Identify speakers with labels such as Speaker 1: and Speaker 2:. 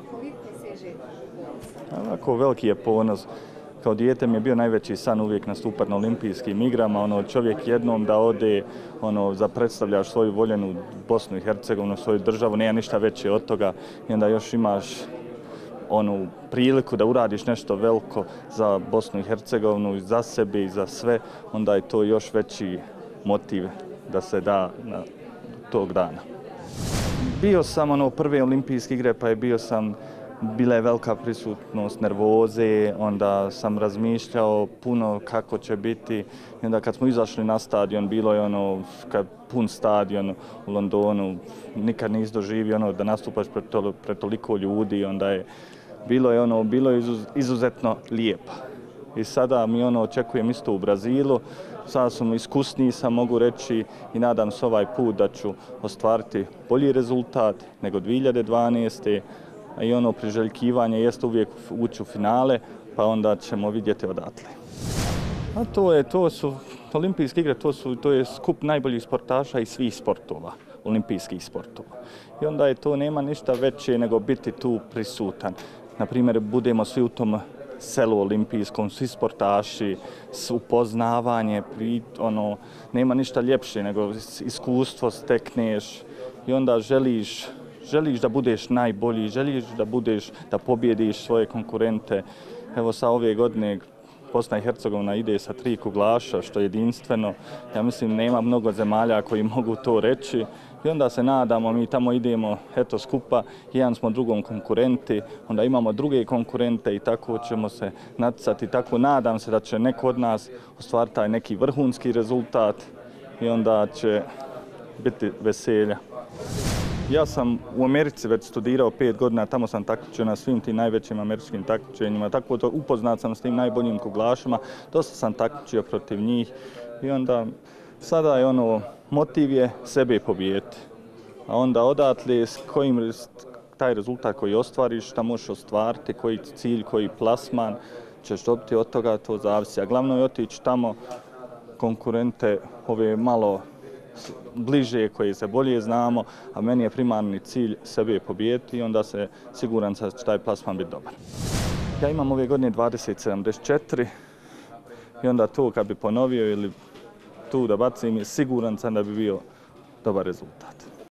Speaker 1: koliko seže ponos?
Speaker 2: Ovako veliki je ponos. Kao dijete mi je bio najveći san uvijek nastupati na olimpijskim igrama. Čovjek jednom da ode, da predstavljaš svoju voljenu Bosnu i Hercegovinu, svoju državu, nema ništa veće od toga. I onda još imaš onu priliku da uradiš nešto veliko za Bosnu i Hercegovinu, i za sebe i za sve, onda je to još veći motiv da se da na tog dana. Bio sam prve olimpijske igre, pa bila je velika prisutnost nervoze, onda sam razmišljao puno kako će biti. I onda kad smo izašli na stadion, bilo je pun stadion u Londonu, nikad nisi doživio da nastupaš pred toliko ljudi, onda je bilo je izuzetno lijepo. I sada mi očekujem isto u Brazilu. Sada sam iskusniji, mogu reći, i nadam se ovaj put da ću ostvariti bolji rezultat nego 2012. A i priželjkivanje jeste uvijek ući u finale, pa onda ćemo vidjeti odatle. A to su olimpijske igre, to je skup najboljih sportaša iz svih sportova, olimpijskih sportova. I onda nema ništa veće nego biti tu prisutan. Naprimjer, budemo svi u tom selu olimpijskom, svi sportaši, upoznavanje, nema ništa ljepše nego iskustvo stekneš i onda želiš da budeš najbolji, želiš da pobjediš svoje konkurente. Evo sa ove godine Bosna i Hercegovina ide sa 3 kuglaša, što je jedinstveno. Ja mislim nema mnogo zemalja koji mogu to reći. I onda se nadamo, mi tamo idemo skupa, jedan smo drugom konkurenti, onda imamo druge konkurente i tako ćemo se natjecati. Tako nadam se da će neko od nas ostvariti taj neki vrhunski rezultat i onda će biti veselja. Ja sam u Americi već studirao 5 godina, tamo sam takmičio na svim tim najvećim američkim takmičenjima, tako da upoznat sam s tim najboljim kuglašima, dosta sam takmičio protiv njih i onda sada je motiv je sebe pobijediti, a onda odatle taj rezultat koji ostvariš, šta možeš ostvariti, koji cilj, koji plasman ćeš dobiti od toga, to zavisi. A glavno je otići tamo konkurente ove malo bliže, koje se bolje znamo, a meni je primarni cilj sebe pobijediti i onda se siguran sam da će taj plasman biti dobar. Ja imam ove godine 20,74 i onda to kad bi ponovio ili tu da bacim, siguran sam da bi bio dobar rezultat.